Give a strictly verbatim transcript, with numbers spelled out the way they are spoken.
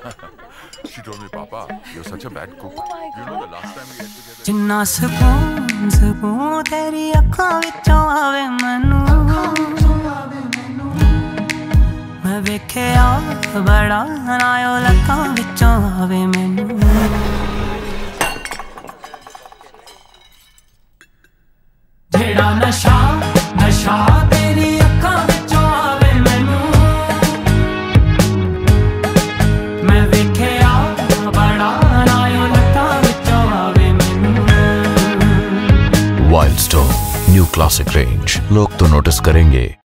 She told me, Papa, you're such a bad cook. Oh my You know the last time we ate together. जिन्ना सकून सकून तेरी अखां विचों आवे मैनू मैं वेखिया बड़ा नायो लखां विचों आवे मैनू जेड़ा नशा नशा तेरी अखां विचों आवे मैनू मैं वेखिया बड़ा नायो लखां विचों आवे मैनू Wild Stone New Classic range लोग तो नोटिस करेंगे।